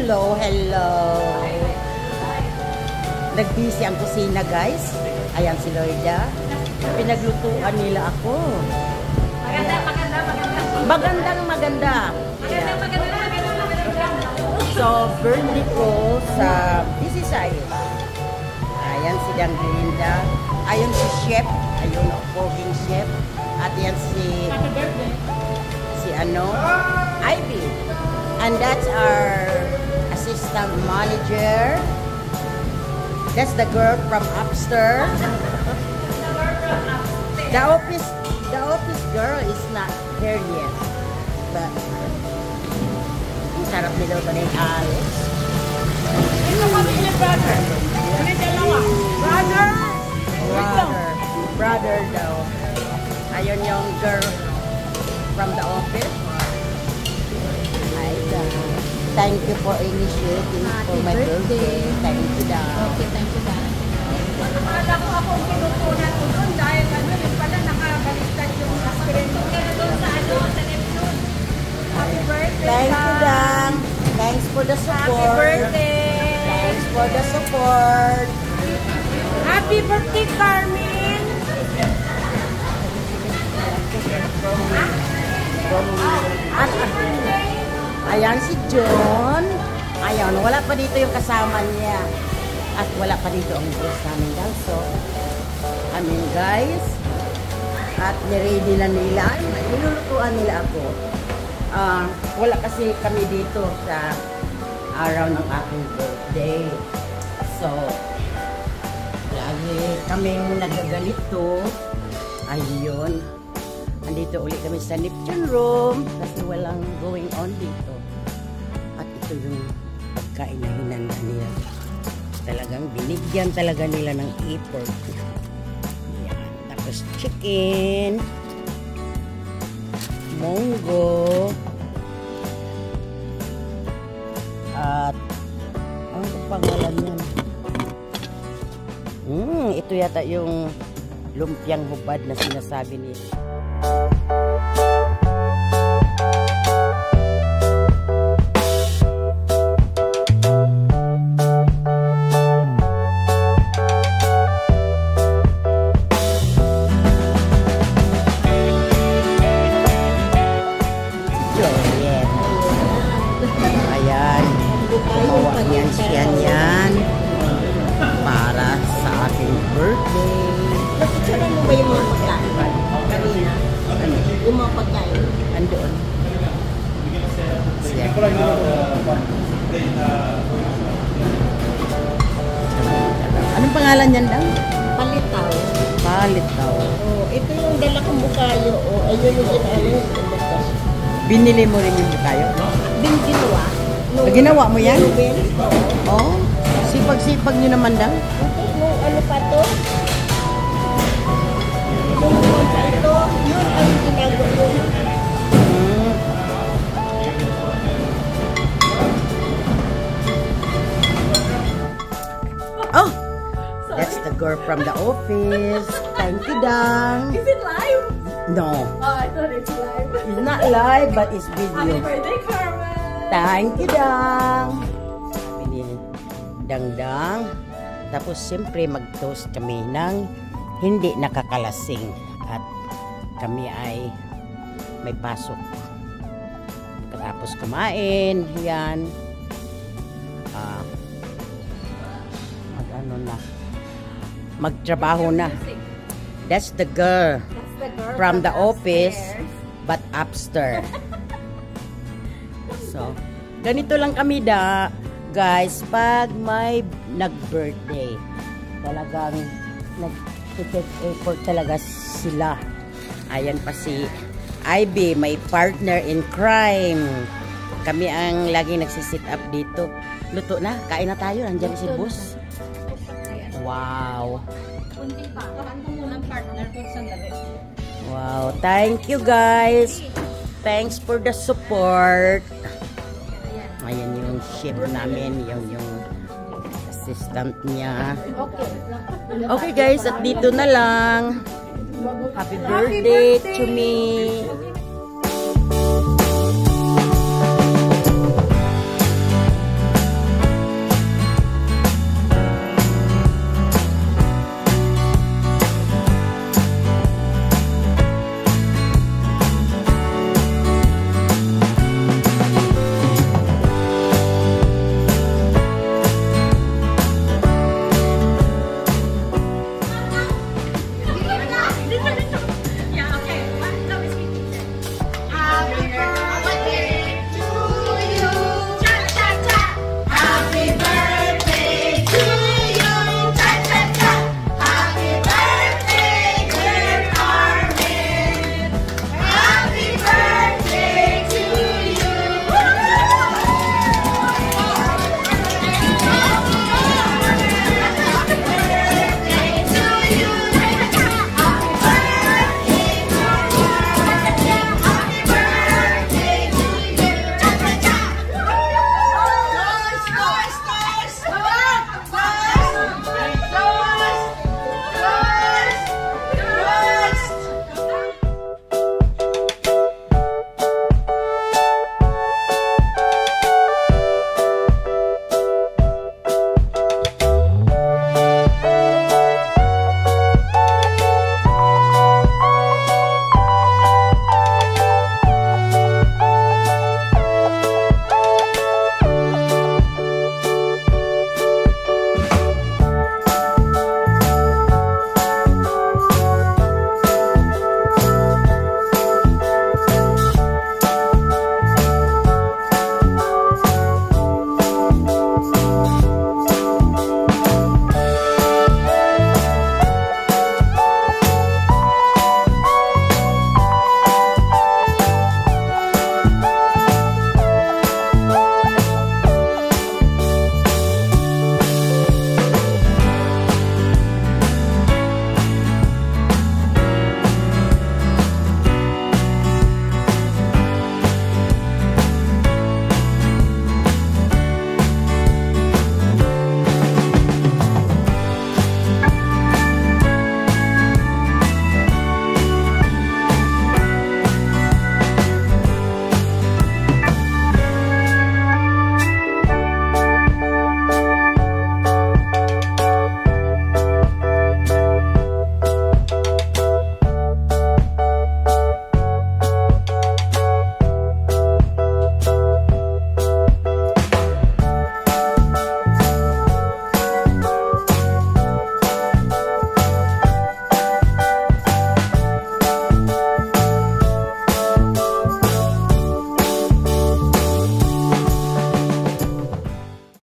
Hello, hello. Nag-busy ang kusina, guys. Ayan si Lloyda. Pinaglutuan nila ako. Maganda. So, birthday ko sa Bisisay. Ayan si Danglinda. Ayan si Chef. Ayun, Poging Chef. At yan si Ivy. And that's our assistant manager. That's the girl from upstairs. The office girl is not here yet. But ang sarap nila ito ng Alex. Ito kami ni brother. Ano dalawa? Brother daw. Ayun yung girl from the office. Thank you for initiating for my birthday. Thank you daw. Okay, thank you daw. Akala ko akong pinutunan ko doon dahil yung pala nakabaliktad yung screen ko. Doon sa Neptune. Happy birthday, Thank you, Dang. Thanks for the support. Happy birthday. Thanks for the support. Happy birthday, Carmen. Ayan si John. Ayan, wala pa dito yung kasama niya. At wala pa dito ang boss namin daw. So, guys. At niready na nila. Nilulutuan nila ako. Wala kasi kami dito sa araw ng aking birthday. So, lagi kaming nagagalito. Ayun. Andito ulit kami sa Neptune room kasi walang going on dito. At ito yung pagkain na hinanda nila. Talagang binigyan talaga nila ng effort. Yan. Tapos chicken, munggo, at ano pangalan yan? Ito yata yung lumpiang hubad na sinasabi nila. Yan para sa ating birthday. Napicturean mo ba yung mga pagkain? Kanina. Yung mga pagkain? Andoon. Anong pangalan yan daw? Palitaw. Palitaw. Oh, ito yung dala kong bukayo. Oh, ayun yung inaano. Binili mo rin yung bukayo? Ginawa. Ginawa mo yan? Oo. Sipag-sipag nyo naman daw. Nung ano pa to? Nung pa ito, yun ang ginagawa yun. Oh! That's the girl from the office. Thank you, Dang. Is it live? No. Oh, I thought it's live. It's not live, but it's video. Happy birthday, Carmen. Thank you, Dang. Sabi ni Dang. Tapos, siyempre, mag-toast kami ng hindi nakakalasing. At kami ay may pasok. Tapos kumain. Yan. Magtrabaho na. That's the girl from the office, but upstairs. So, ganito lang kami guys, pag may nag-birthday. Talagang nag-take effort talaga sila. Ayan pa si Ivy, my partner in crime. Kami ang lagi nagsisit up dito. Luto na, kain na tayo. Nandiyan si boss. Wow. Wow, thank you guys. Thanks for the support. Ayan yung chef namin, yung assistant niya. Okay guys, at dito na lang. Happy birthday to me.